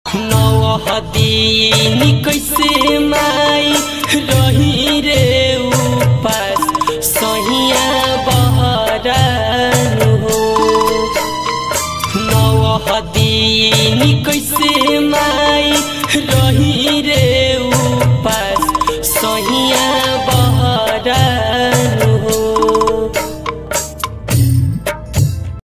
नौहदीन कैसे माई रही रे उपास सहिया बहरान हो। नौहदीन कैसे माई रही रे